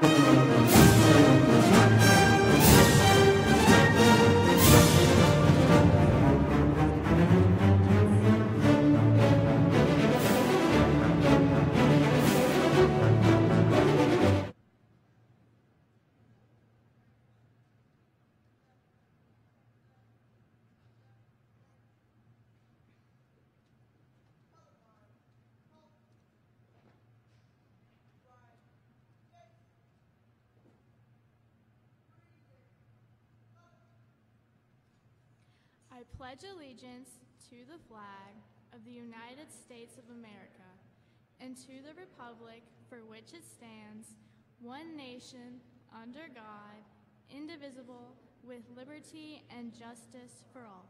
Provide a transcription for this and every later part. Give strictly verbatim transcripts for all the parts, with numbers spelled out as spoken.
I pledge allegiance to the flag of the United States of America and to the republic for which it stands, one nation, under God, indivisible, with liberty and justice for all.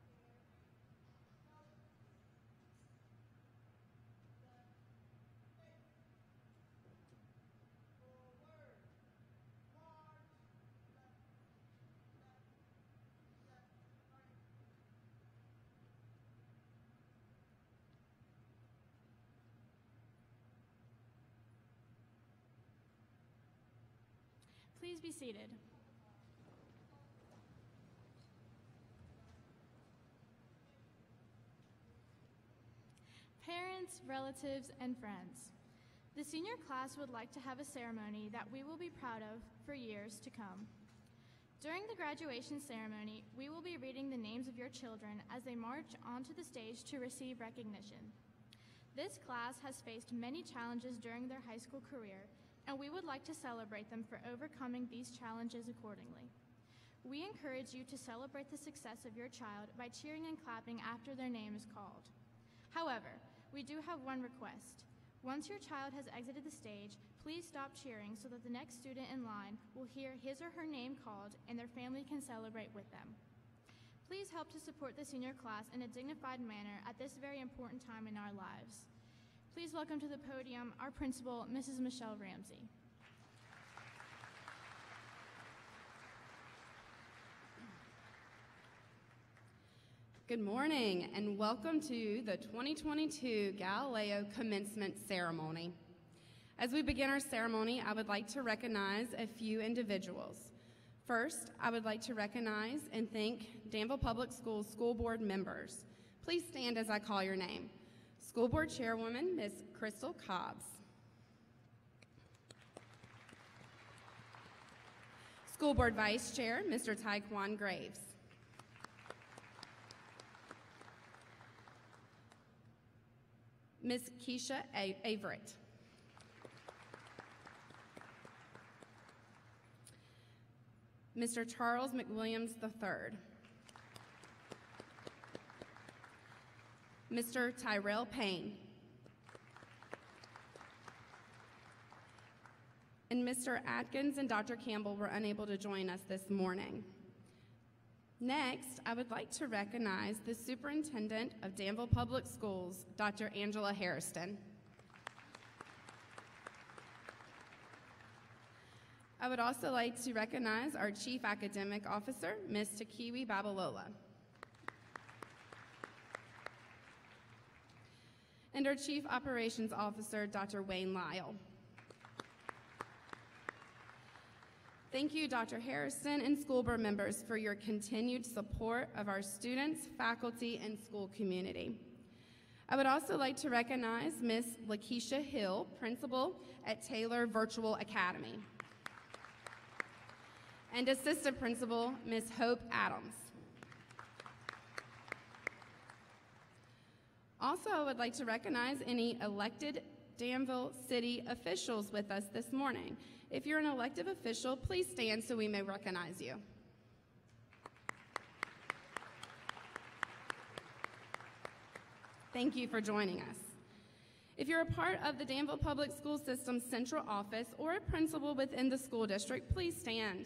Please be seated. Parents, relatives, and friends, the senior class would like to have a ceremony that we will be proud of for years to come. During the graduation ceremony, we will be reading the names of your children as they march onto the stage to receive recognition. This class has faced many challenges during their high school career, and we would like to celebrate them for overcoming these challenges accordingly. We encourage you to celebrate the success of your child by cheering and clapping after their name is called. However, we do have one request. Once your child has exited the stage, please stop cheering so that the next student in line will hear his or her name called and their family can celebrate with them. Please help to support the senior class in a dignified manner at this very important time in our lives. Please welcome to the podium our principal, Missus Michelle Ramsey. Good morning and welcome to the twenty twenty-two Galileo Commencement Ceremony. As we begin our ceremony, I would like to recognize a few individuals. First, I would like to recognize and thank Danville Public Schools School Board members. Please stand as I call your name. School Board Chairwoman, Miz Crystal Cobbs. School Board Vice Chair, Mister Taekwon Graves. Miz Keisha A Averett. Mister Charles McWilliams the third. Mister Tyrell Payne. And Mister Atkins and Doctor Campbell were unable to join us this morning. Next, I would like to recognize the Superintendent of Danville Public Schools, Doctor Angela Hairston. I would also like to recognize our Chief Academic Officer, Miz Takiwi Babalola. And our Chief Operations Officer, Doctor Wayne Lyle. Thank you, Doctor Harrison and school board members, for your continued support of our students, faculty, and school community. I would also like to recognize Miz Lakeisha Hill, Principal at Taylor Virtual Academy, and Assistant Principal, Miz Hope Adams. Also, I would like to recognize any elected Danville City officials with us this morning. If you're an elected official, please stand so we may recognize you. Thank you for joining us. If you're a part of the Danville Public School System's central office or a principal within the school district, please stand.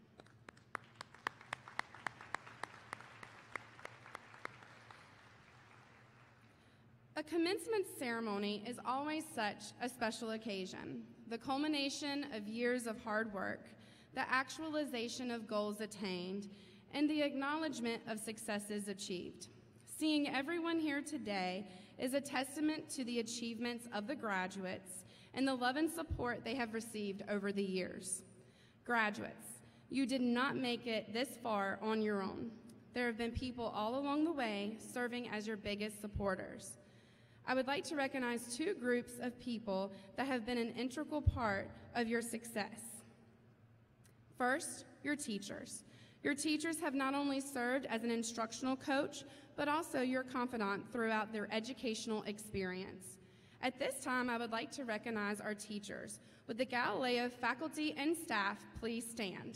A commencement ceremony is always such a special occasion, the culmination of years of hard work, the actualization of goals attained, and the acknowledgement of successes achieved. Seeing everyone here today is a testament to the achievements of the graduates and the love and support they have received over the years. Graduates, you did not make it this far on your own. There have been people all along the way serving as your biggest supporters. I would like to recognize two groups of people that have been an integral part of your success. First, your teachers. Your teachers have not only served as an instructional coach, but also your confidant throughout their educational experience. At this time, I would like to recognize our teachers. Would the Galileo faculty and staff please stand?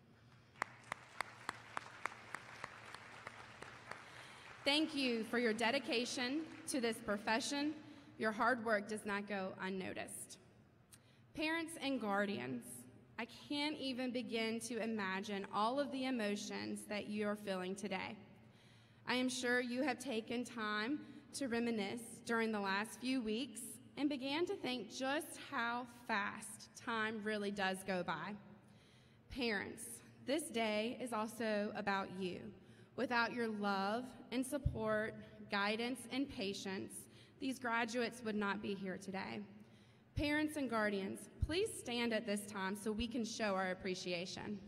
Thank you for your dedication to this profession. Your hard work does not go unnoticed. Parents and guardians, I can't even begin to imagine all of the emotions that you are feeling today. I am sure you have taken time to reminisce during the last few weeks and began to think just how fast time really does go by. Parents, this day is also about you. Without your love and support, guidance and patience, these graduates would not be here today. Parents and guardians, please stand at this time so we can show our appreciation.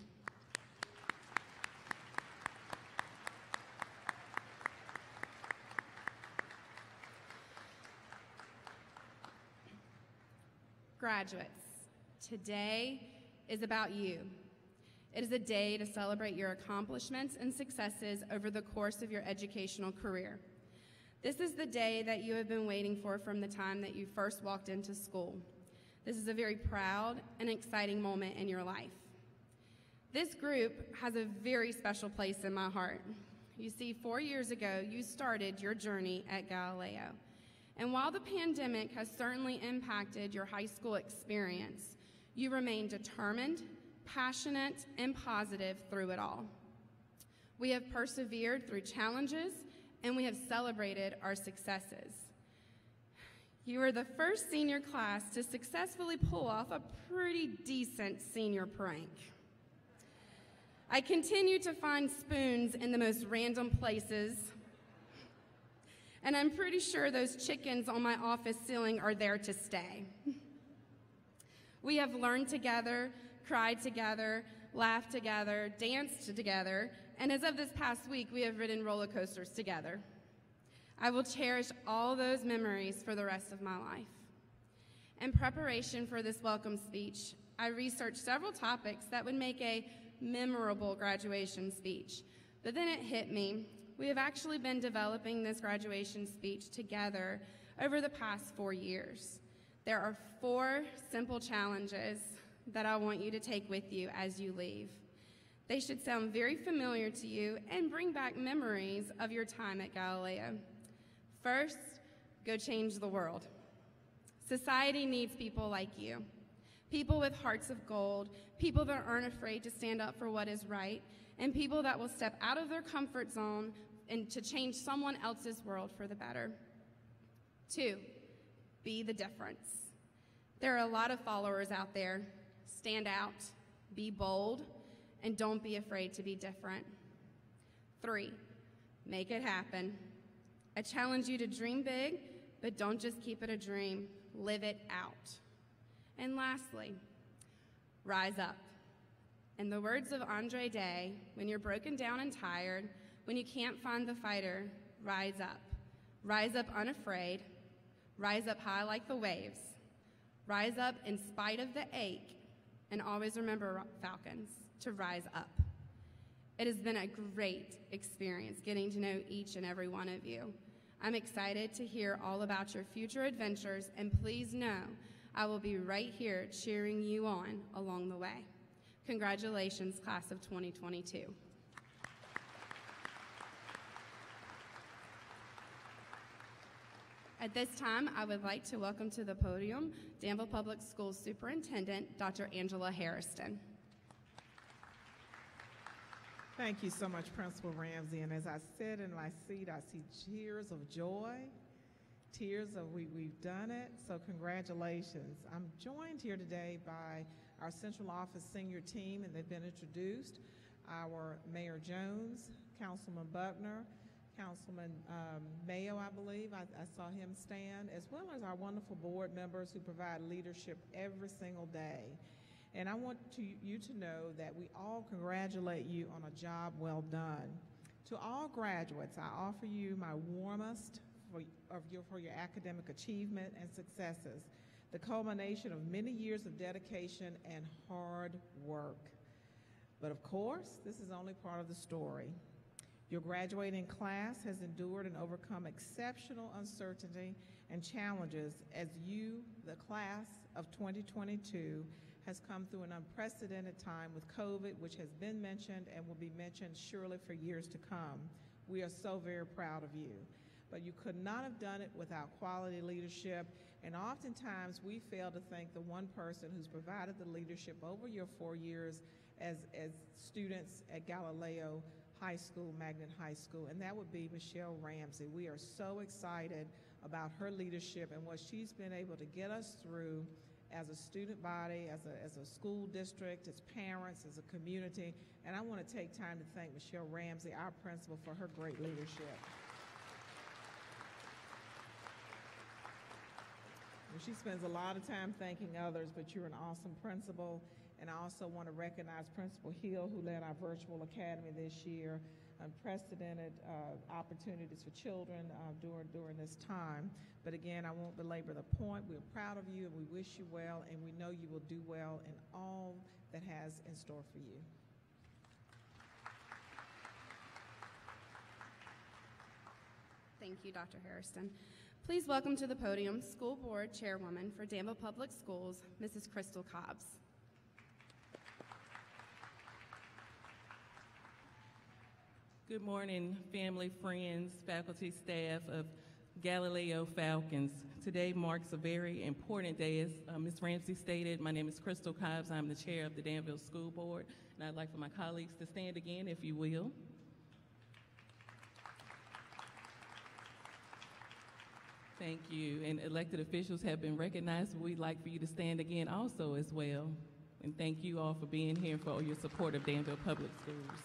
Graduates, today is about you. It is a day to celebrate your accomplishments and successes over the course of your educational career. This is the day that you have been waiting for from the time that you first walked into school. This is a very proud and exciting moment in your life. This group has a very special place in my heart. You see, four years ago, you started your journey at Galileo. And while the pandemic has certainly impacted your high school experience, you remain determined, passionate, and positive through it all. We have persevered through challenges, and we have celebrated our successes. You are the first senior class to successfully pull off a pretty decent senior prank. I continue to find spoons in the most random places, and I'm pretty sure those chickens on my office ceiling are there to stay. We have learned together, cried together, laughed together, danced together, and as of this past week, we have ridden roller coasters together. I will cherish all those memories for the rest of my life. In preparation for this welcome speech, I researched several topics that would make a memorable graduation speech, but then it hit me. We have actually been developing this graduation speech together over the past four years. There are four simple challenges that I want you to take with you as you leave. They should sound very familiar to you and bring back memories of your time at Galileo. First, go change the world. Society needs people like you, people with hearts of gold, people that aren't afraid to stand up for what is right, and people that will step out of their comfort zone and to change someone else's world for the better. Two, be the difference. There are a lot of followers out there. Stand out, be bold, and don't be afraid to be different. Three, make it happen. I challenge you to dream big, but don't just keep it a dream, live it out. And lastly, rise up. In the words of Andre Day, when you're broken down and tired, when you can't find the fighter, rise up. Rise up unafraid, rise up high like the waves, rise up in spite of the ache, and always remember, Falcons, to rise up. It has been a great experience getting to know each and every one of you. I'm excited to hear all about your future adventures, and please know I will be right here cheering you on along the way. Congratulations, class of twenty twenty-two. At this time, I would like to welcome to the podium Danville Public Schools Superintendent, Doctor Angela Harrison. Thank you so much, Principal Ramsey. And as I sit in my seat, I see tears of joy, tears of we, we've done it, so congratulations. I'm joined here today by our Central Office senior team, and they've been introduced. Our Mayor Jones, Councilman Buckner, Councilman um, Mayo, I believe. I, I saw him stand, as well as our wonderful board members who provide leadership every single day. And I want to, you to know that we all congratulate you on a job well done. To all graduates, I offer you my warmest for, of your, for your academic achievement and successes, the culmination of many years of dedication and hard work. But of course, this is only part of the story. Your graduating class has endured and overcome exceptional uncertainty and challenges as you, the class of twenty twenty-two, has come through an unprecedented time with COVID, which has been mentioned and will be mentioned surely for years to come. We are so very proud of you. But you could not have done it without quality leadership, and oftentimes we fail to thank the one person who's provided the leadership over your four years as, as students at Galileo High School, Magnet High School, and that would be Michelle Ramsey. We are so excited about her leadership and what she's been able to get us through as a student body, as a, as a school district, as parents, as a community, and I want to take time to thank Michelle Ramsey, our principal, for her great leadership. She spends a lot of time thanking others, but you're an awesome principal. And I also want to recognize Principal Hill, who led our virtual academy this year, unprecedented uh, opportunities for children uh, during, during this time. But again, I won't belabor the point. We're proud of you, and we wish you well, and we know you will do well in all that has in store for you. Thank you, Doctor Hairston. Please welcome to the podium School Board Chairwoman for Danville Public Schools, Missus Crystal Cobbs. Good morning, family, friends, faculty, staff of Galileo Falcons. Today marks a very important day. As uh, Miz Ramsey stated, my name is Crystal Cobbs. I'm the chair of the Danville School Board, and I'd like for my colleagues to stand again, if you will. Thank you. And elected officials have been recognized, but we'd like for you to stand again also as well. And thank you all for being here and for all your support of Danville Public Schools.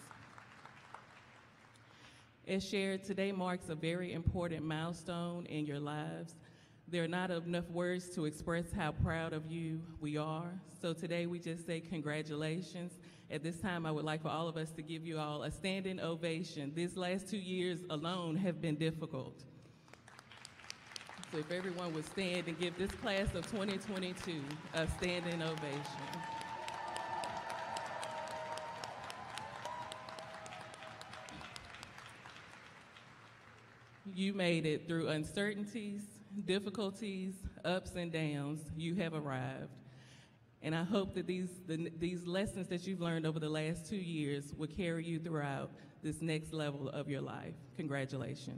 As shared, today marks a very important milestone in your lives. There are not enough words to express how proud of you we are. So today we just say congratulations. At this time, I would like for all of us to give you all a standing ovation. These last two years alone have been difficult. So if everyone would stand and give this class of twenty twenty-two a standing ovation. You made it through uncertainties, difficulties, ups and downs. You have arrived. And I hope that these, the, these lessons that you've learned over the last two years will carry you throughout this next level of your life. Congratulations.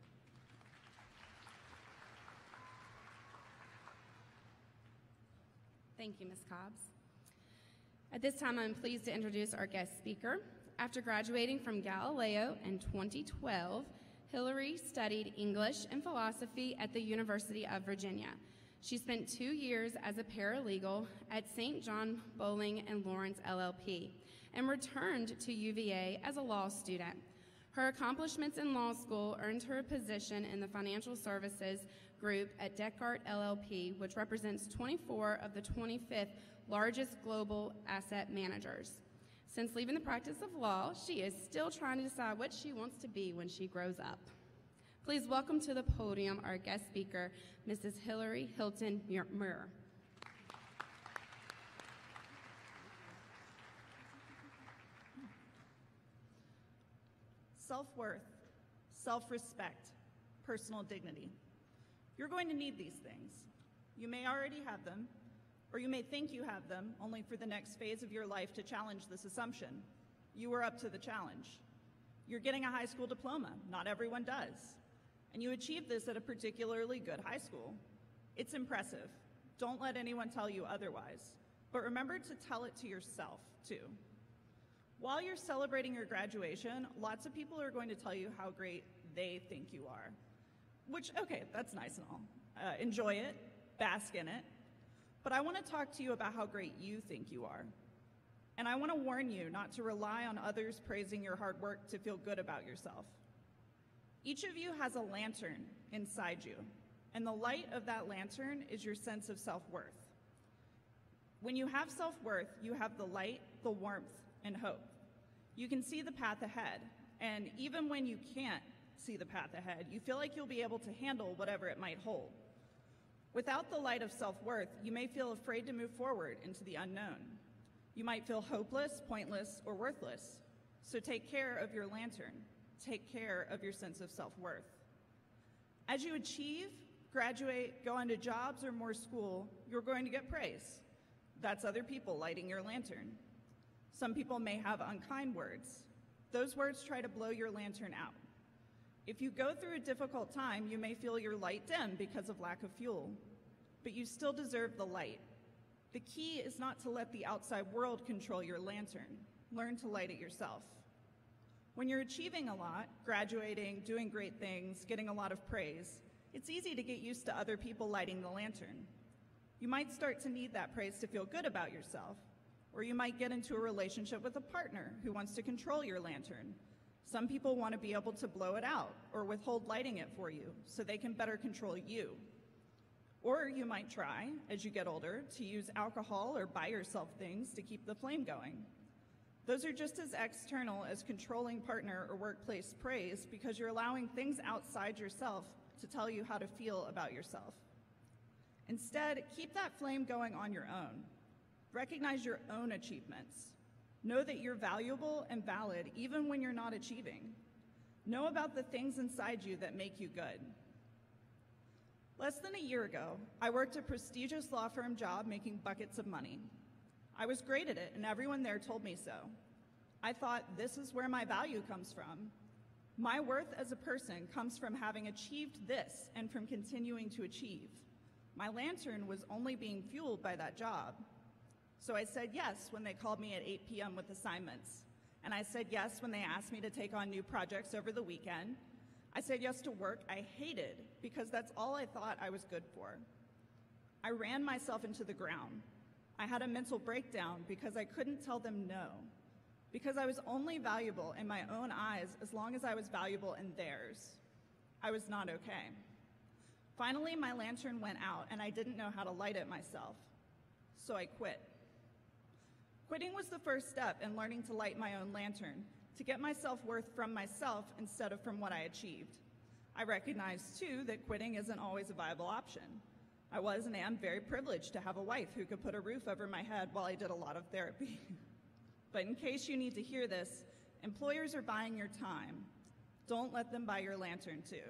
Thank you, Miz Cobbs. At this time, I'm pleased to introduce our guest speaker. After graduating from Galileo in twenty twelve, Hillary studied English and philosophy at the University of Virginia. She spent two years as a paralegal at Saint John Bowling and Lawrence L L P and returned to U V A as a law student. Her accomplishments in law school earned her a position in the financial services group at Descartes L L P, which represents twenty-four of the twenty-fifth largest global asset managers. Since leaving the practice of law, she is still trying to decide what she wants to be when she grows up. Please welcome to the podium our guest speaker, Missus Hillary Hilton Muir. Self-worth, self-respect, personal dignity. You're going to need these things. You may already have them, or you may think you have them, only for the next phase of your life to challenge this assumption. You are up to the challenge. You're getting a high school diploma. Not everyone does. And you achieved this at a particularly good high school. It's impressive. Don't let anyone tell you otherwise. But remember to tell it to yourself, too. While you're celebrating your graduation, lots of people are going to tell you how great they think you are. Which, okay, that's nice and all. Uh, enjoy it, bask in it. But I want to talk to you about how great you think you are. And I want to warn you not to rely on others praising your hard work to feel good about yourself. Each of you has a lantern inside you, and the light of that lantern is your sense of self-worth. When you have self-worth, you have the light, the warmth, and hope. You can see the path ahead, and even when you can't see the path ahead, you feel like you'll be able to handle whatever it might hold. Without the light of self-worth, you may feel afraid to move forward into the unknown. You might feel hopeless, pointless, or worthless. So take care of your lantern. Take care of your sense of self-worth. As you achieve, graduate, go on to jobs or more school, you're going to get praise. That's other people lighting your lantern. Some people may have unkind words. Those words try to blow your lantern out. If you go through a difficult time, you may feel your light dim because of lack of fuel, but you still deserve the light. The key is not to let the outside world control your lantern. Learn to light it yourself. When you're achieving a lot, graduating, doing great things, getting a lot of praise, it's easy to get used to other people lighting the lantern. You might start to need that praise to feel good about yourself, or you might get into a relationship with a partner who wants to control your lantern. Some people want to be able to blow it out or withhold lighting it for you so they can better control you. Or you might try, as you get older, to use alcohol or buy yourself things to keep the flame going. Those are just as external as controlling partner or workplace praise because you're allowing things outside yourself to tell you how to feel about yourself. Instead, keep that flame going on your own. Recognize your own achievements. Know that you're valuable and valid even when you're not achieving. Know about the things inside you that make you good. Less than a year ago, I worked a prestigious law firm job making buckets of money. I was great at it, and everyone there told me so. I thought, this is where my value comes from. My worth as a person comes from having achieved this and from continuing to achieve. My lantern was only being fueled by that job. So I said yes when they called me at eight p m with assignments. And I said yes when they asked me to take on new projects over the weekend. I said yes to work I hated because that's all I thought I was good for. I ran myself into the ground. I had a mental breakdown because I couldn't tell them no, because I was only valuable in my own eyes as long as I was valuable in theirs. I was not okay. Finally, my lantern went out and I didn't know how to light it myself, so I quit. Quitting was the first step in learning to light my own lantern, to get my self-worth from myself instead of from what I achieved. I recognized, too, that quitting isn't always a viable option. I was and am very privileged to have a wife who could put a roof over my head while I did a lot of therapy. But in case you need to hear this, employers are buying your time. Don't let them buy your lantern, too.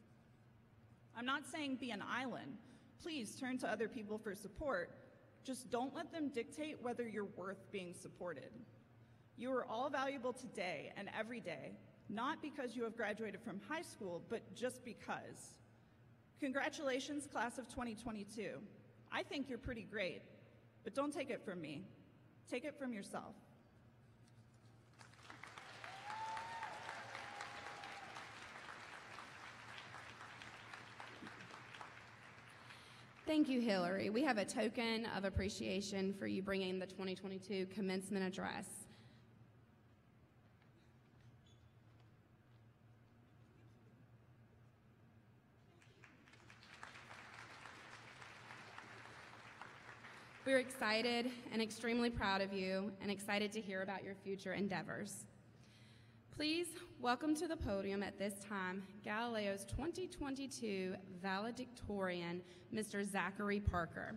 I'm not saying be an island. Please turn to other people for support. Just don't let them dictate whether you're worth being supported. You are all valuable today and every day, not because you have graduated from high school, but just because. Congratulations, class of twenty twenty-two. I think you're pretty great, but don't take it from me. Take it from yourself. Thank you, Hillary. We have a token of appreciation for you bringing the twenty twenty-two commencement address. We're excited and extremely proud of you and excited to hear about your future endeavors. Please welcome to the podium at this time Galileo's twenty twenty-two valedictorian, Mister Zachary Parker.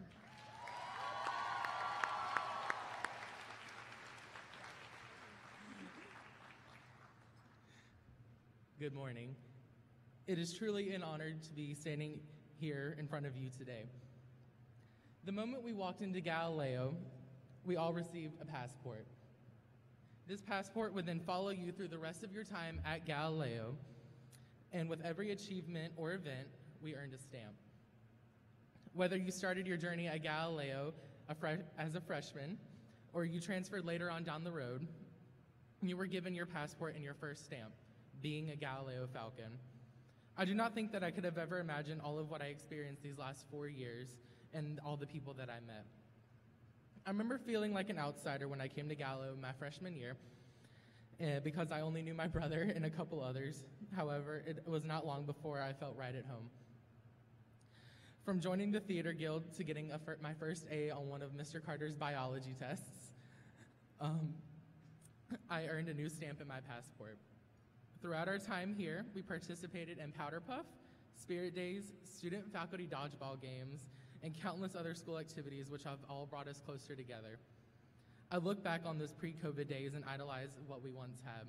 Good morning. It is truly an honor to be standing here in front of you today. The moment we walked into Galileo, we all received a passport. This passport would then follow you through the rest of your time at Galileo, and with every achievement or event, we earned a stamp. Whether you started your journey at Galileo a fre- as a freshman, or you transferred later on down the road, you were given your passport and your first stamp, being a Galileo Falcon. I do not think that I could have ever imagined all of what I experienced these last four years and all the people that I met. I remember feeling like an outsider when I came to Galileo my freshman year, uh, because I only knew my brother and a couple others. However, it was not long before I felt right at home. From joining the Theater Guild to getting a fir- my first A on one of Mister Carter's biology tests, um, I earned a new stamp in my passport. Throughout our time here, we participated in Powder Puff, Spirit Days, student faculty dodgeball games, and countless other school activities which have all brought us closer together. I look back on those pre-COVID days and idolize what we once had.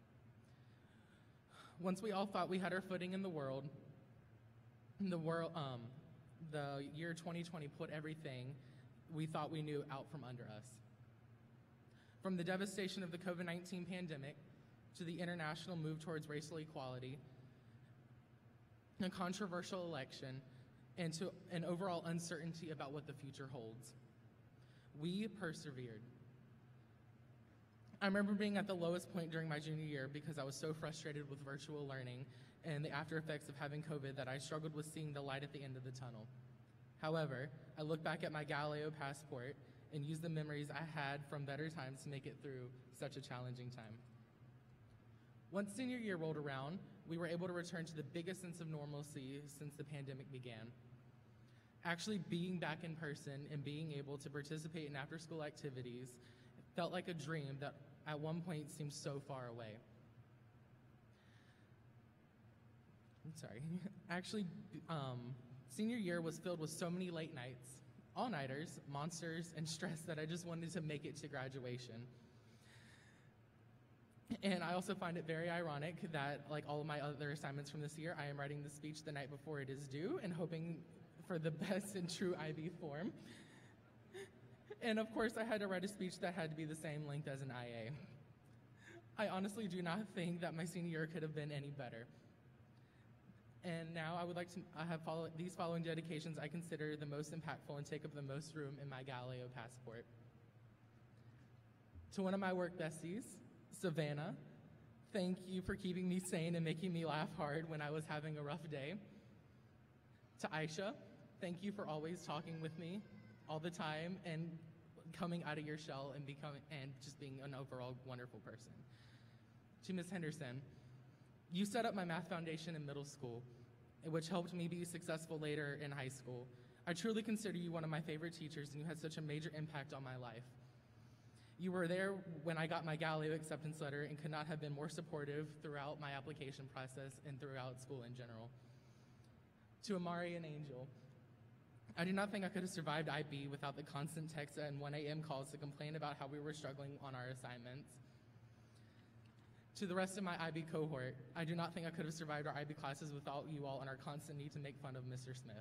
Once we all thought we had our footing in the world, the world, um, the year twenty twenty put everything we thought we knew out from under us. From the devastation of the COVID nineteen pandemic to the international move towards racial equality, a controversial election, and to an overall uncertainty about what the future holds, we persevered. I remember being at the lowest point during my junior year because I was so frustrated with virtual learning and the after effects of having COVID that I struggled with seeing the light at the end of the tunnel. However, I look back at my Galileo passport and use the memories I had from better times to make it through such a challenging time. Once senior year rolled around, we were able to return to the biggest sense of normalcy since the pandemic began. Actually being back in person and being able to participate in after-school activities felt like a dream that at one point seemed so far away. I'm sorry. Actually, um, senior year was filled with so many late nights, all-nighters, monsters, and stress that I just wanted to make it to graduation. And I also find it very ironic that, like all of my other assignments from this year, I am writing the speech the night before it is due and hoping for the best in true I B form. And of course, I had to write a speech that had to be the same length as an I A. I honestly do not think that my senior year could have been any better. And now I would like to I have follow, these following dedications I consider the most impactful and take up the most room in my Galileo passport. To one of my work besties, Savannah, thank you for keeping me sane and making me laugh hard when I was having a rough day. To Aisha, thank you for always talking with me all the time and coming out of your shell and becoming and just being an overall wonderful person. To Miz Henderson, you set up my math foundation in middle school, which helped me be successful later in high school. I truly consider you one of my favorite teachers, and you had such a major impact on my life. You were there when I got my Galileo acceptance letter and could not have been more supportive throughout my application process and throughout school in general. To Amari and Angel, I do not think I could have survived I B without the constant texts and one A M calls to complain about how we were struggling on our assignments. To the rest of my I B cohort, I do not think I could have survived our I B classes without you all and our constant need to make fun of Mister Smith.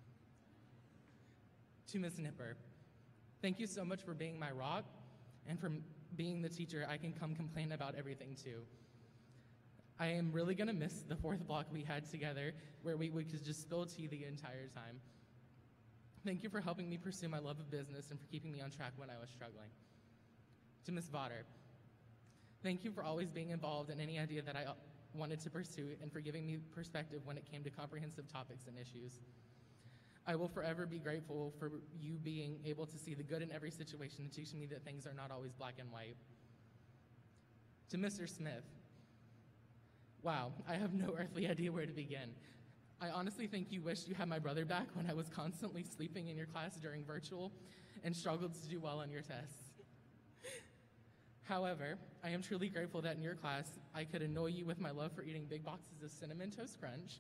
To Miz Nipper, thank you so much for being my rock and for being the teacher I can come complain about everything to. I am really gonna miss the fourth block we had together where we would just spill tea the entire time. Thank you for helping me pursue my love of business and for keeping me on track when I was struggling. To Miz Votter, thank you for always being involved in any idea that I wanted to pursue and for giving me perspective when it came to comprehensive topics and issues. I will forever be grateful for you being able to see the good in every situation and teaching me that things are not always black and white. To Mister Smith, wow, I have no earthly idea where to begin. I honestly think you wished you had my brother back when I was constantly sleeping in your class during virtual and struggled to do well on your tests. However, I am truly grateful that in your class, I could annoy you with my love for eating big boxes of Cinnamon Toast Crunch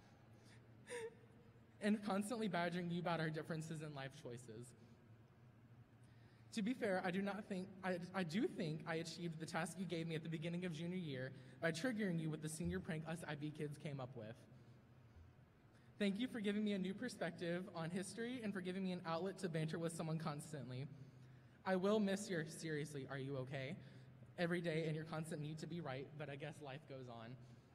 and constantly badgering you about our differences in life choices. To be fair, I do not think, I, I do think I achieved the task you gave me at the beginning of junior year by triggering you with the senior prank us I B kids came up with. Thank you for giving me a new perspective on history and for giving me an outlet to banter with someone constantly. I will miss your, seriously, are you okay? Every day and your constant need to be right, but I guess life goes on.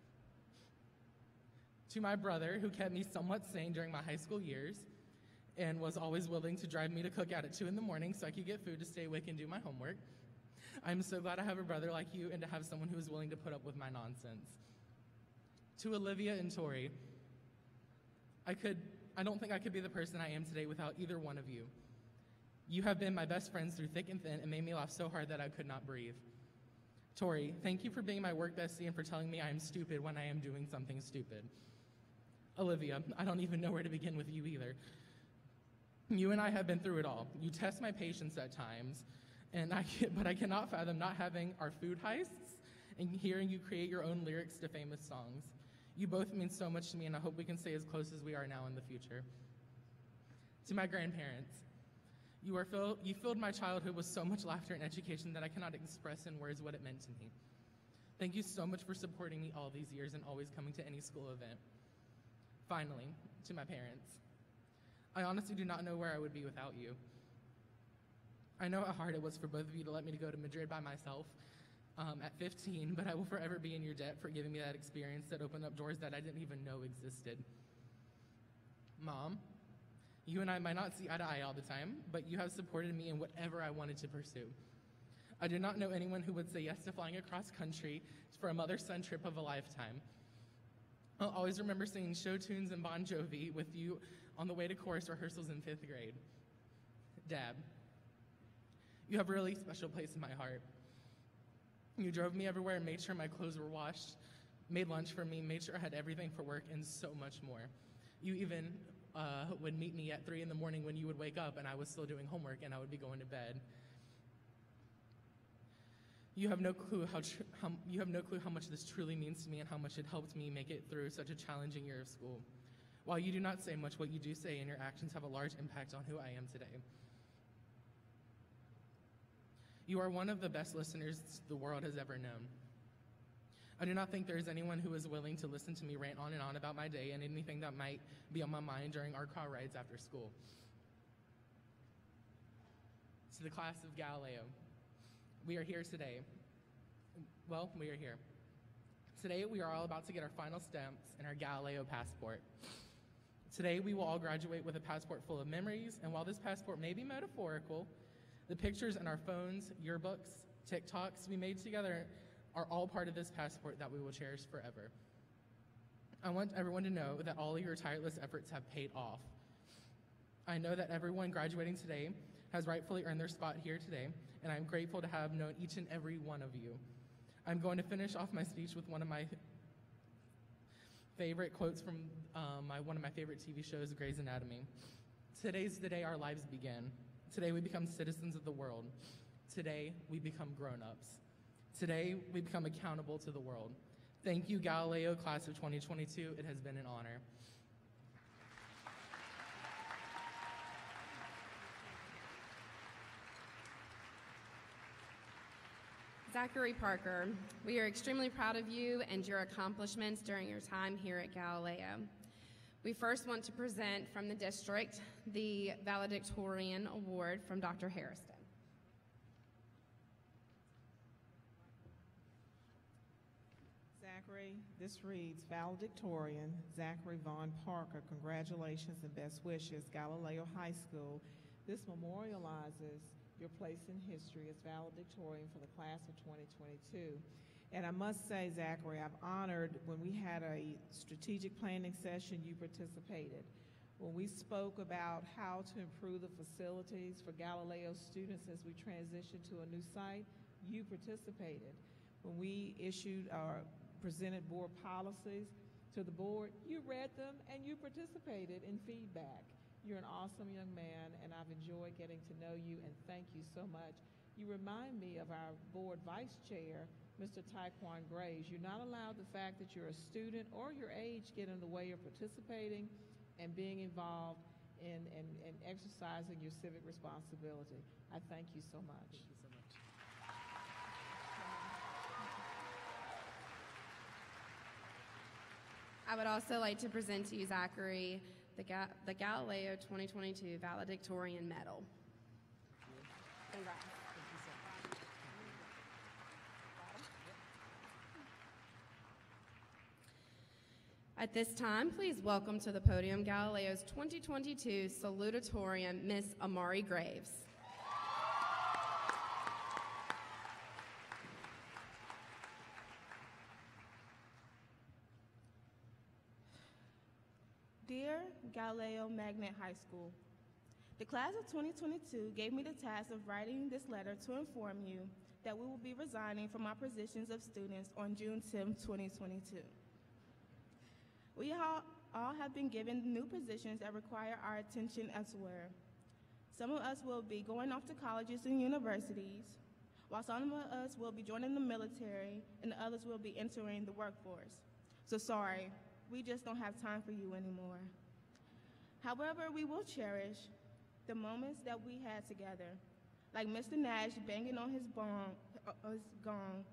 To my brother, who kept me somewhat sane during my high school years and was always willing to drive me to cookout at two in the morning so I could get food to stay awake and do my homework. I'm so glad I have a brother like you and to have someone who is willing to put up with my nonsense. To Olivia and Tori, I could, I don't think I could be the person I am today without either one of you. You have been my best friends through thick and thin and made me laugh so hard that I could not breathe. Tori, thank you for being my work bestie and for telling me I am stupid when I am doing something stupid. Olivia, I don't even know where to begin with you either. You and I have been through it all. You test my patience at times, and I, but I cannot fathom not having our food heists and hearing you create your own lyrics to famous songs. You both mean so much to me, and I hope we can stay as close as we are now in the future. To my grandparents, you, are fill, you filled my childhood with so much laughter and education that I cannot express in words what it meant to me. Thank you so much for supporting me all these years and always coming to any school event. Finally, to my parents, I honestly do not know where I would be without you. I know how hard it was for both of you to let me to go to Madrid by myself um, at fifteen, but I will forever be in your debt for giving me that experience that opened up doors that I didn't even know existed. Mom, you and I might not see eye to eye all the time, but you have supported me in whatever I wanted to pursue. I do not know anyone who would say yes to flying across country for a mother-son trip of a lifetime. I'll always remember singing show tunes and Bon Jovi with you on the way to chorus rehearsals in fifth grade. Dad, you have a really special place in my heart. You drove me everywhere and made sure my clothes were washed, made lunch for me, made sure I had everything for work, and so much more. You even uh, would meet me at three in the morning when you would wake up and I was still doing homework and I would be going to bed. You have no clue how, tr how you have no clue how much this truly means to me and how much it helped me make it through such a challenging year of school. While you do not say much, what you do say and your actions have a large impact on who I am today. You are one of the best listeners the world has ever known. I do not think there is anyone who is willing to listen to me rant on and on about my day and anything that might be on my mind during our car rides after school. To the class of Galileo, we are here today. Well, we are here. Today, we are all about to get our final stamps in our Galileo passport. Today, we will all graduate with a passport full of memories, and while this passport may be metaphorical, the pictures in our phones, yearbooks, TikToks we made together are all part of this passport that we will cherish forever. I want everyone to know that all of your tireless efforts have paid off. I know that everyone graduating today has rightfully earned their spot here today, and I'm grateful to have known each and every one of you. I'm going to finish off my speech with one of my favorite quotes from um, my, one of my favorite T V shows, Grey's Anatomy. Today's the day our lives begin. Today we become citizens of the world. Today we become grown-ups. Today we become accountable to the world. Thank you, Galileo class of twenty twenty-two. It has been an honor. Zachary Parker, we are extremely proud of you and your accomplishments during your time here at Galileo. We first want to present from the district the Valedictorian Award from Doctor Harrison. Zachary, this reads, Valedictorian, Zachary Vaughn Parker, congratulations and best wishes, Galileo High School. This memorializes your place in history as valedictorian for the class of twenty twenty-two. And I must say, Zachary, I'm honored when we had a strategic planning session, you participated. When we spoke about how to improve the facilities for Galileo students as we transition to a new site, you participated. When we issued our presented board policies to the board, you read them and you participated in feedback. You're an awesome young man, and I've enjoyed getting to know you, and thank you so much. You remind me of our board vice chair, Mister Taekwon Graves. You're not allowed the fact that you're a student or your age get in the way of participating and being involved in, in, in exercising your civic responsibility. I thank you so much. Thank you so much. I would also like to present to you, Zachary, the, Ga the Galileo twenty twenty-two Valedictorian Medal. Congrats. At this time, please welcome to the podium Galileo's twenty twenty-two Salutatorian, Miss Amari Graves. Dear Galileo Magnet High School, the class of twenty twenty-two gave me the task of writing this letter to inform you that we will be resigning from our positions of students on June tenth, twenty twenty-two. We all, all have been given new positions that require our attention elsewhere. Some of us will be going off to colleges and universities, while some of us will be joining the military, and others will be entering the workforce. So sorry, we just don't have time for you anymore. However, we will cherish the moments that we had together, like Mister Nash banging on his, bong, uh, his gong,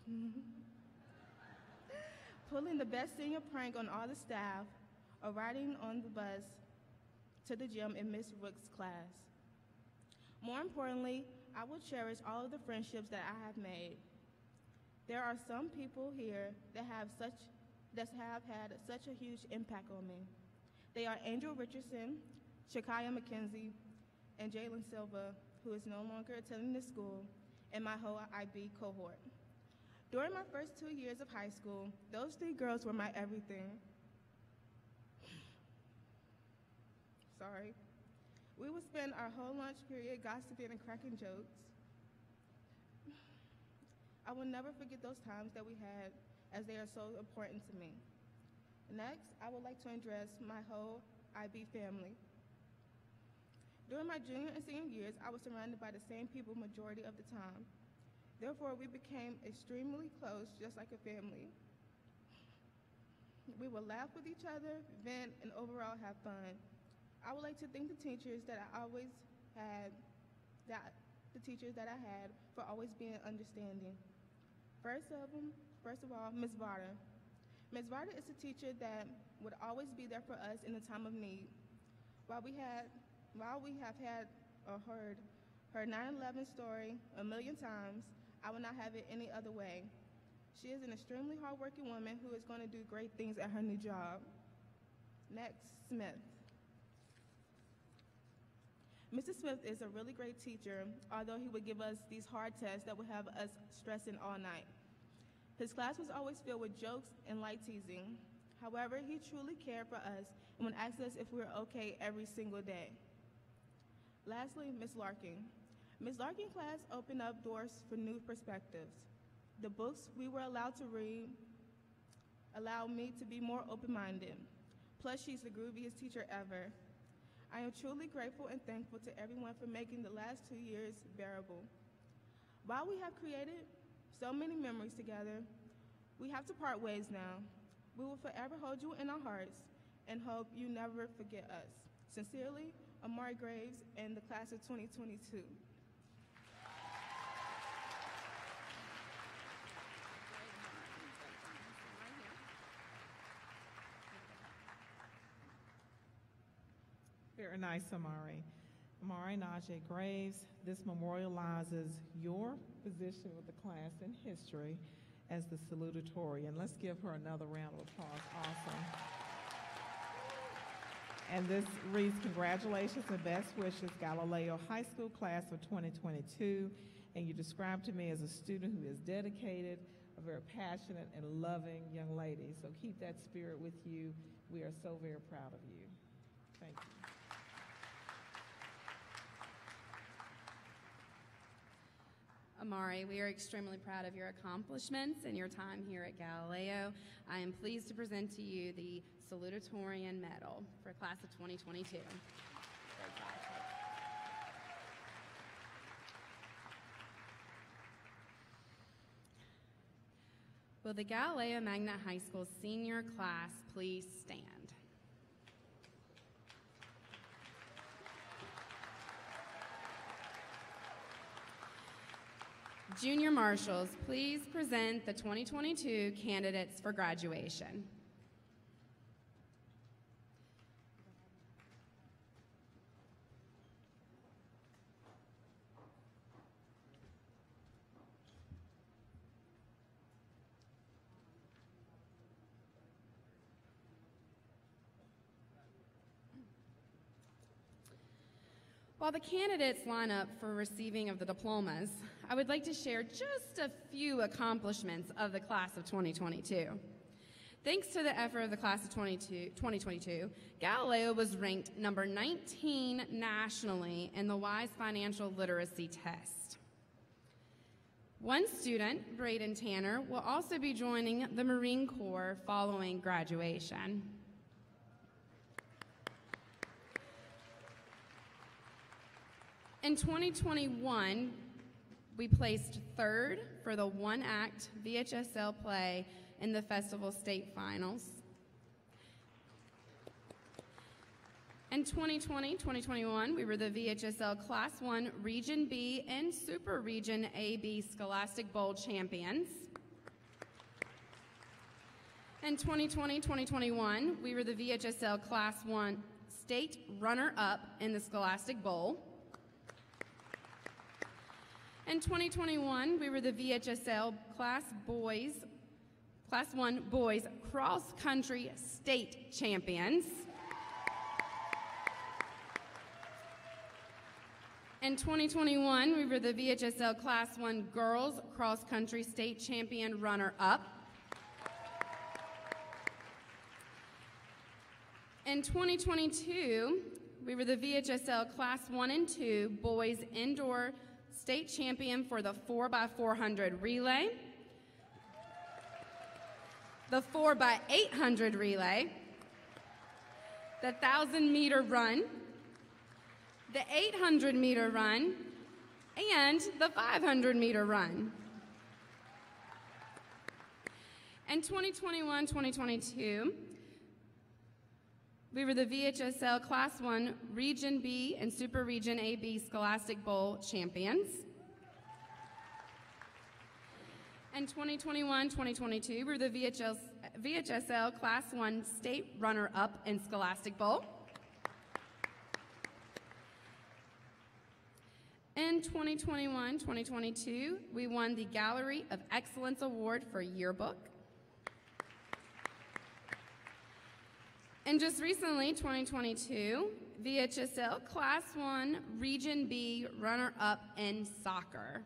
pulling the best senior prank on all the staff, or riding on the bus to the gym in Miss Rook's class. More importantly, I will cherish all of the friendships that I have made. There are some people here that have such that have had such a huge impact on me. They are Angel Richardson, Shakaya McKenzie, and Jalen Silva, who is no longer attending the school, and my whole I B cohort. During my first two years of high school, those three girls were my everything. Sorry. We would spend our whole lunch period gossiping and cracking jokes. I will never forget those times that we had, as they are so important to me. Next, I would like to address my whole I B family. During my junior and senior years, I was surrounded by the same people majority of the time. Therefore, we became extremely close, just like a family. We would laugh with each other, vent, and overall have fun. I would like to thank the teachers that I always had, that the teachers that I had for always being understanding. First of them, first of all, Miz Varda. Miz Varda is a teacher that would always be there for us in the time of need. While we had, while we have had or heard her nine eleven story a million times, I will not have it any other way. She is an extremely hardworking woman who is going to do great things at her new job. Next, Smith. Mister Smith is a really great teacher, although he would give us these hard tests that would have us stressing all night. His class was always filled with jokes and light teasing. However, he truly cared for us and would ask us if we were okay every single day. Lastly, Miz Larkin. Miz Larkin class opened up doors for new perspectives. The books we were allowed to read allowed me to be more open-minded. Plus, she's the grooviest teacher ever. I am truly grateful and thankful to everyone for making the last two years bearable. While we have created so many memories together, we have to part ways now. We will forever hold you in our hearts and hope you never forget us. Sincerely, Amari Graves and the class of twenty twenty-two. Very nice, Amari. Amari Najee Graves, this memorializes your position with the class in history as the salutatorian. Let's give her another round of applause. Awesome. And this reads, congratulations and best wishes, Galileo High School class of twenty twenty-two. And you described to me as a student who is dedicated, a very passionate and loving young lady. So keep that spirit with you. We are so very proud of you. Thank you. Amari, we are extremely proud of your accomplishments and your time here at Galileo. I am pleased to present to you the Salutatorian Medal for class of twenty twenty-two. Will the Galileo Magnet High School senior class please stand? Junior marshals, please present the twenty twenty-two candidates for graduation. While the candidates line up for receiving of the diplomas, I would like to share just a few accomplishments of the class of twenty twenty-two. Thanks to the effort of the class of twenty twenty-two, Galileo was ranked number nineteen nationally in the WISE Financial Literacy Test. One student, Braden Tanner, will also be joining the Marine Corps following graduation. In twenty twenty-one, we placed third for the one-act V H S L play in the festival state finals. In twenty twenty, twenty twenty-one, we were the V H S L Class one Region B and Super Region A B Scholastic Bowl champions. In twenty twenty, twenty twenty-one, we were the V H S L Class one State runner-up in the Scholastic Bowl. In twenty twenty-one, we were the V H S L Class Boys, Class one Boys Cross Country State champions. In twenty twenty-one, we were the V H S L Class one Girls Cross Country State Champion runner-up. In twenty twenty-two, we were the V H S L Class one and two Boys Indoor State Champion for the four by four hundred relay, the four by eight hundred relay, the one thousand meter run, the eight hundred meter run, and the five hundred meter run. In twenty twenty-one, twenty twenty-two, we were the V H S L Class one Region B and Super Region A B Scholastic Bowl champions. In twenty twenty-one, twenty twenty-two, we were the V H S, V H S L Class one State runner-up in Scholastic Bowl. In twenty twenty-one, twenty twenty-two, we won the Gallery of Excellence Award for Yearbook. And just recently, twenty twenty-two, V H S L Class one Region B runner-up in soccer.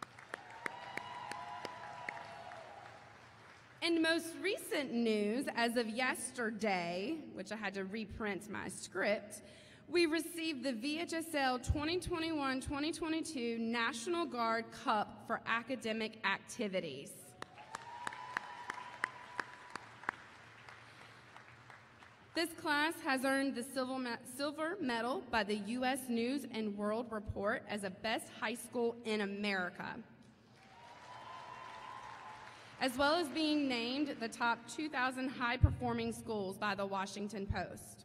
In most recent news, as of yesterday, which I had to reprint my script, we received the V H S L twenty twenty-one twenty twenty-two National Guard Cup for academic activities. This class has earned the silver medal by the U S News and World Report as a best high school in America, as well as being named the top two thousand high-performing schools by the Washington Post.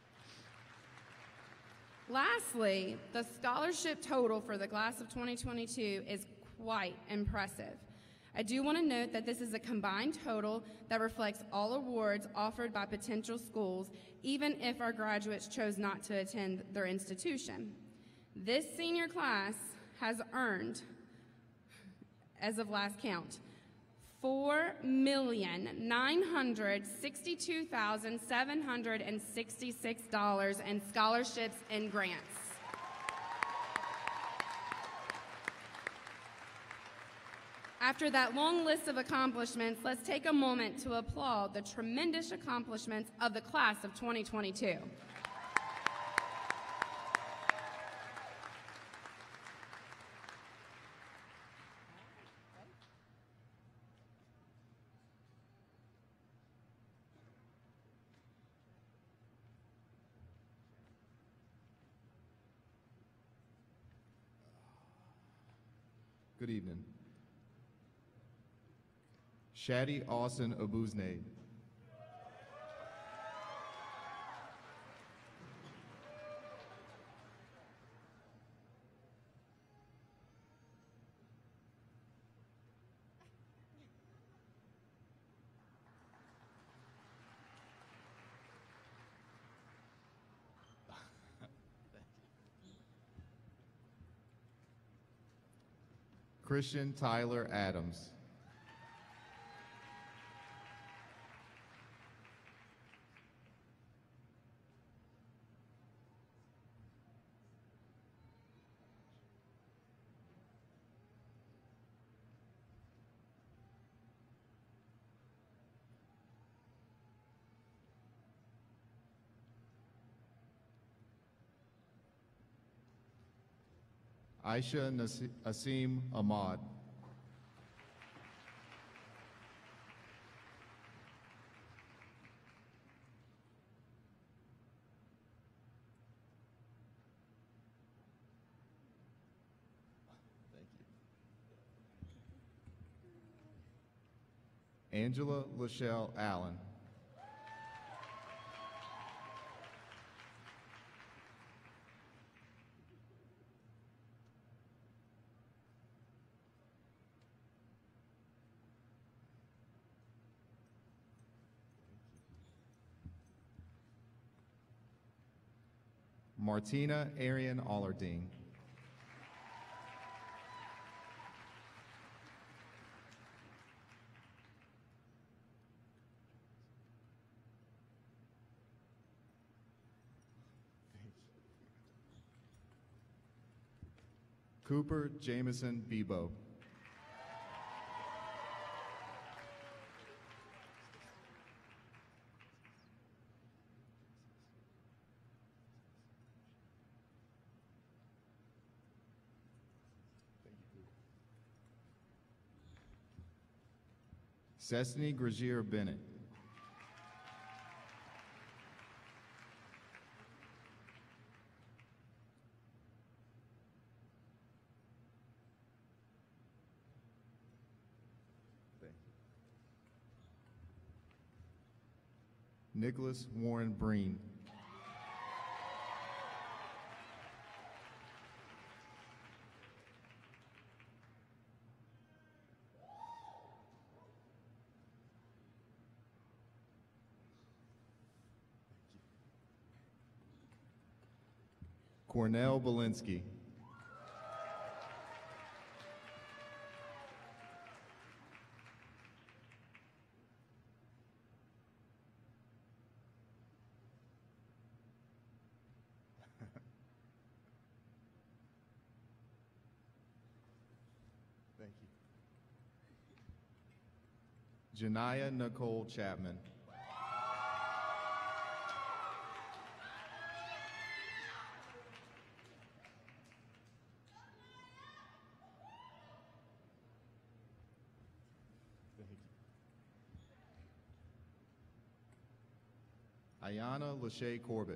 Lastly, the scholarship total for the class of twenty twenty-two is quite impressive. I do want to note that this is a combined total that reflects all awards offered by potential schools, even if our graduates chose not to attend their institution. This senior class has earned, as of last count, four million nine hundred sixty-two thousand seven hundred sixty-six dollars in scholarships and grants. After that long list of accomplishments, let's take a moment to applaud the tremendous accomplishments of the class of twenty twenty-two. Good evening. Shadi Austin Abuznade. Christian Tyler Adams. Aisha Nasi- Asim Ahmad. Angela Lachelle Allen. Martina Arian Allardine. Cooper Jameson Bebo. Cessny Grazier Bennett. Nicholas Warren Breen. Cornell Belinsky. Thank you. Janiyah Nicole Chapman. Ayana Lachey Corbett.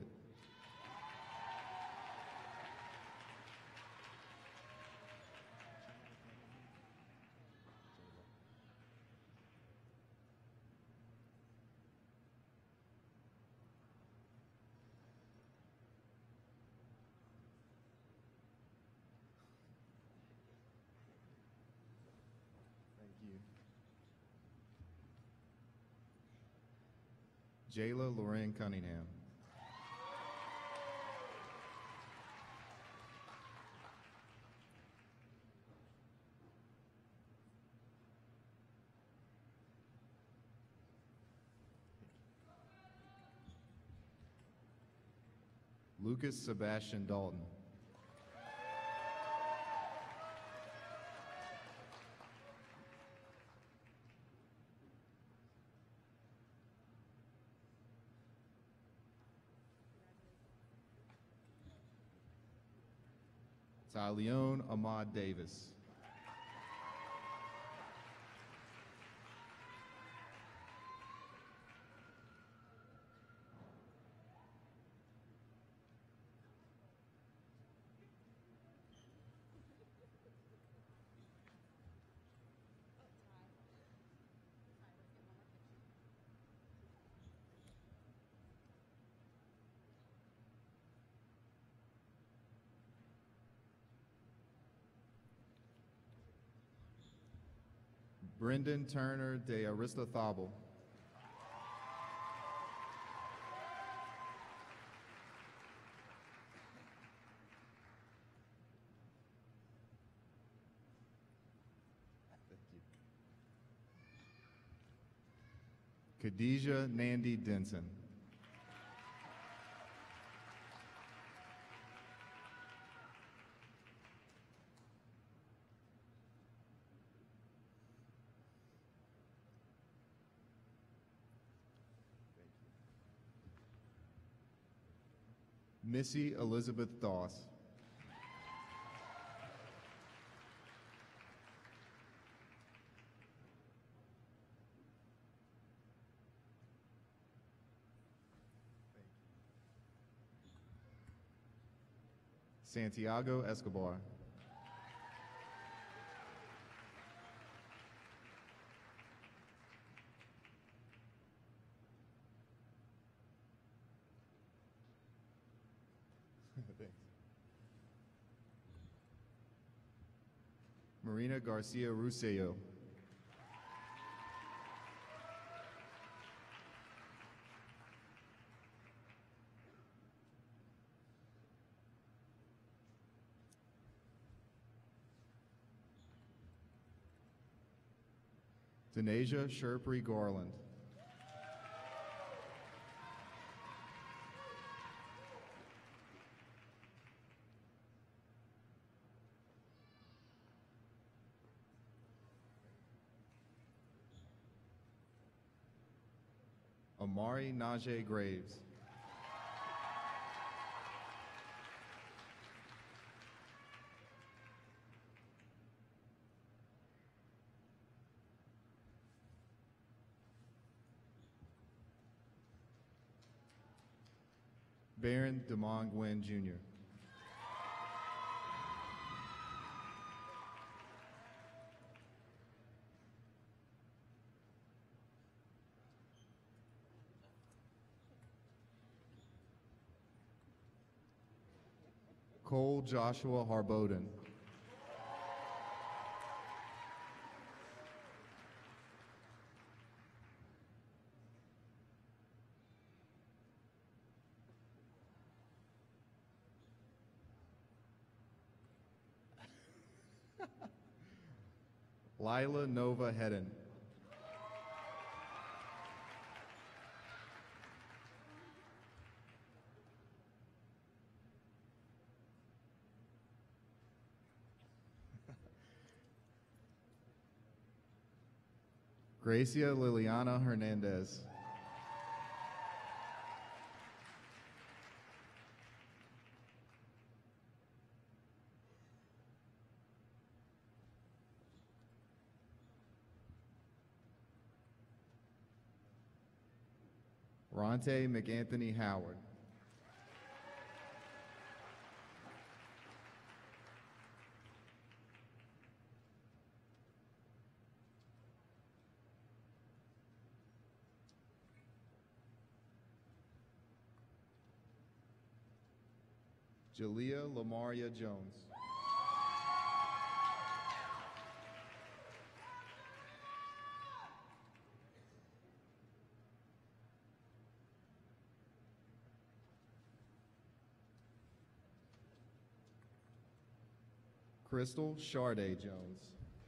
Thank you. Jayla Lorraine Cunningham. Lucas Sebastian Dalton. Tyleon Ahmad Davis. Brendan Turner de Aristothable. Khadijah Nandi Denson. Missy Elizabeth Doss. Santiago Escobar. Thanks. Marina Garcia Ruseo. Denasia Sherpry Garland. Amari Najee Graves. Baron Demond Gwynn, Junior Cole Joshua Harboden. Lila Nova Hedden. Gracia Liliana Hernandez. Ronte McAnthony Howard. Jalea Lamaria Jones. Crystal Charday Jones.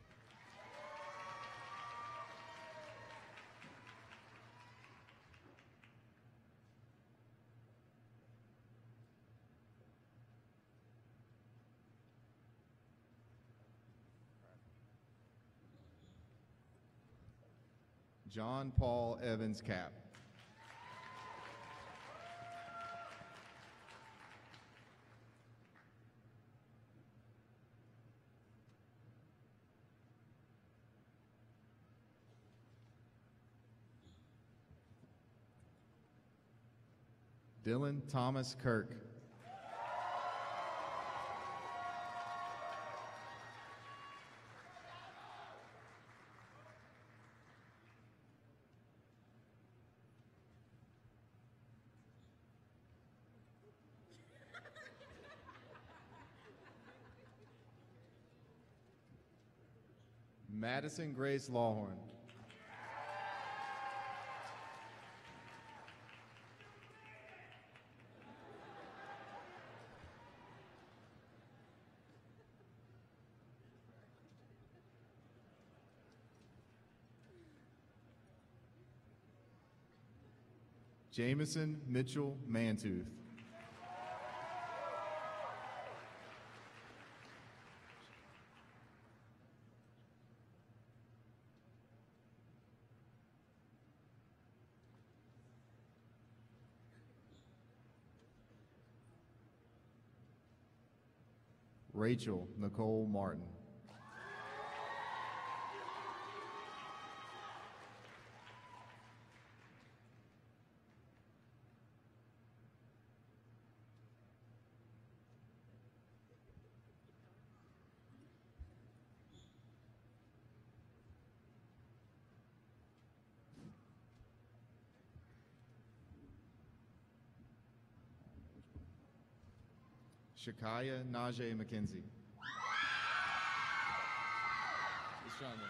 John Paul Evans Cap. Dylan Thomas Kirk. Madison Grace Lawhorn. Jameson Mitchell Mantooth. Rachel Nicole Martin. Shakaya Najee McKenzie. Stronger.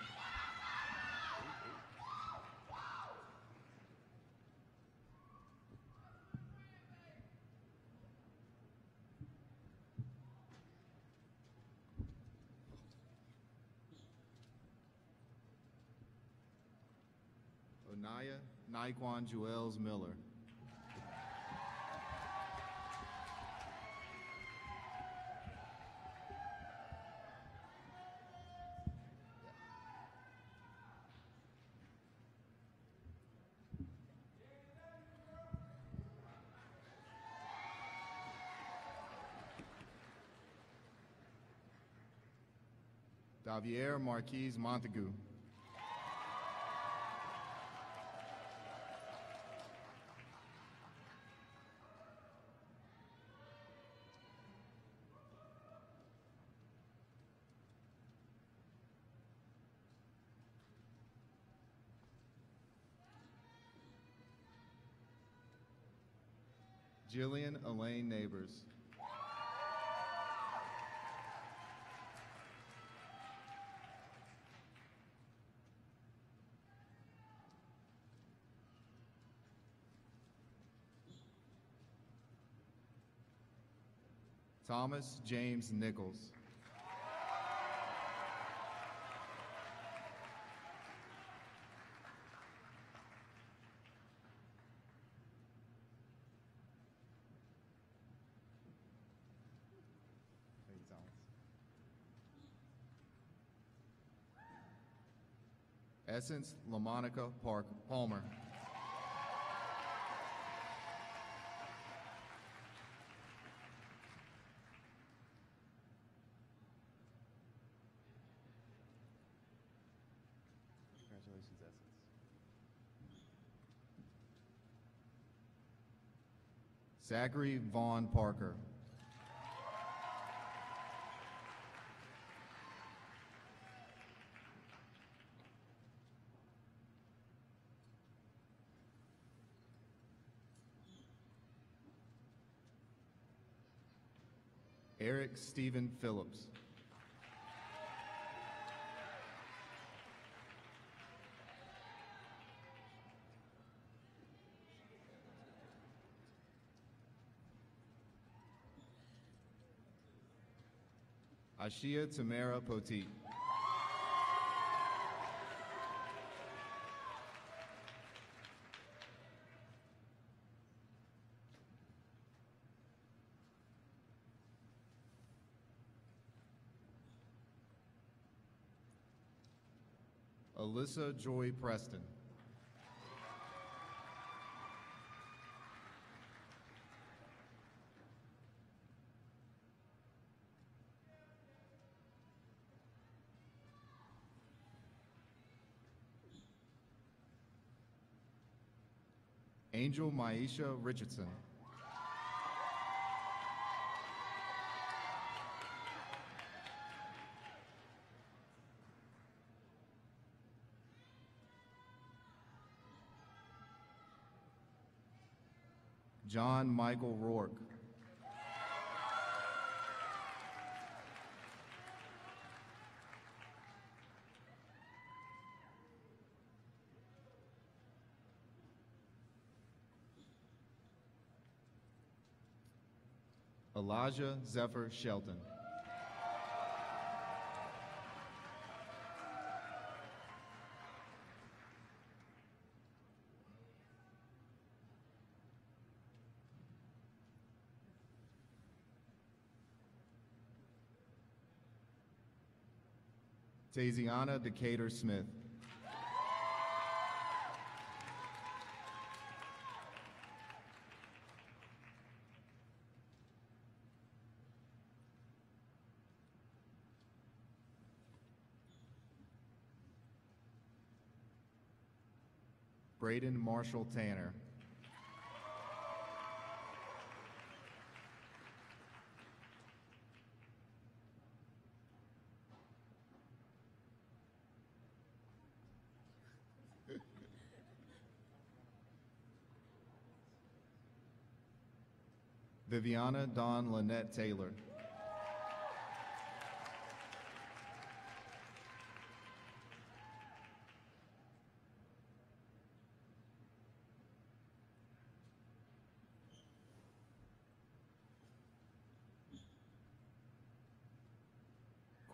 Onaya Naquan Juels Miller. Davier Marquise Montague. Jillian Elaine Neighbors. Thomas James Nichols. Thank you, Thomas. Essence LaMonica Park Palmer. Congratulations, Essence. Zachary Vaughn Parker. Eric Stephen Phillips. Ashia Tamara Poteet. Alyssa Joy Preston. Angel Maisha Richardson. John Michael Rourke. Elijah Zephyr Shelton. Taziana Decatur Smith. Braden Marshall Tanner. Viviana Dawn Lynette Taylor.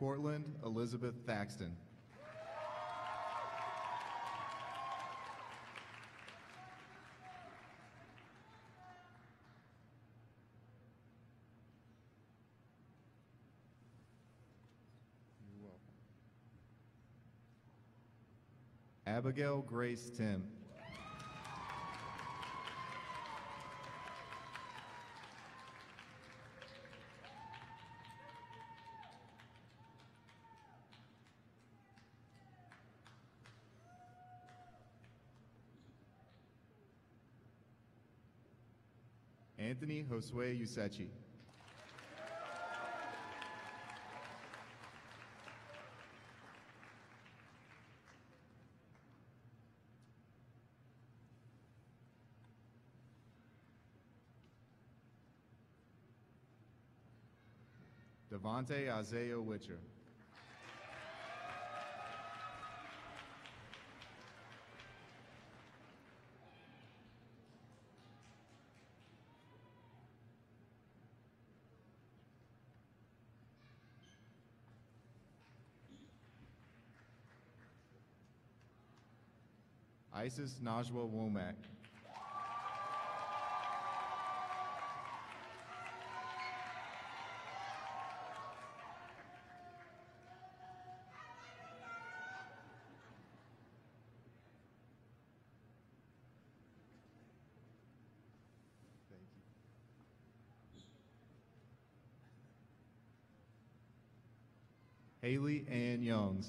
Cortland Elizabeth Thaxton. You're welcome. Abigail Grace Tim. Anthony Josue Usechi. Devontae Isaiah Witcher. Isis Najwa Womack. Haley Ann Youngs.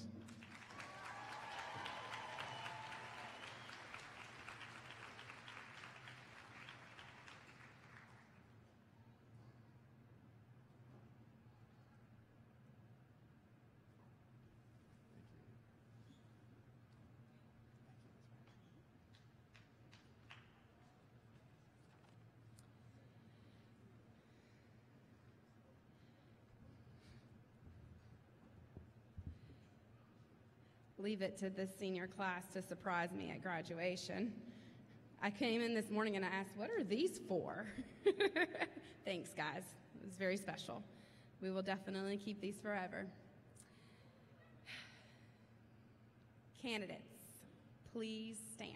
Leave it to this senior class to surprise me at graduation. I came in this morning and I asked, what are these for? Thanks, guys. It was very special. We will definitely keep these forever. Candidates, please stand.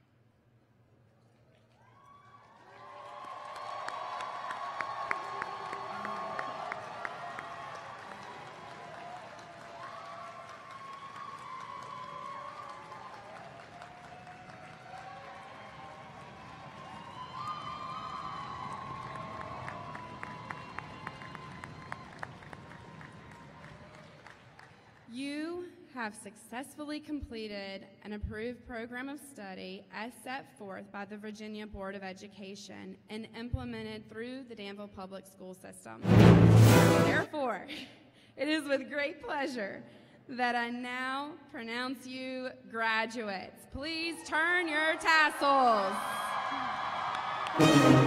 You have successfully completed an approved program of study as set forth by the Virginia Board of Education and implemented through the Danville Public School System. Therefore, it is with great pleasure that I now pronounce you graduates. Please turn your tassels.